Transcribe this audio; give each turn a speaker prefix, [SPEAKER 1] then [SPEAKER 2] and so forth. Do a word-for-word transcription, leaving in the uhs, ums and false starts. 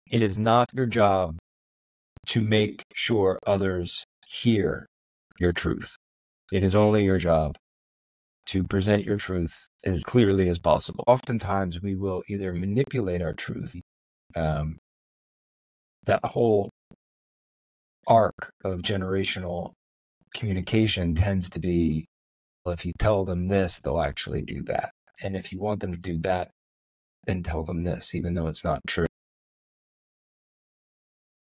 [SPEAKER 1] It is not your job to make sure others hear your truth. It is only your job to present your truth as clearly as possible. Oftentimes, we will either manipulate our truth. Um, that whole arc of generational communication tends to be, well, if you tell them this, they'll actually do that. And if you want them to do that, then tell them this, even though it's not true.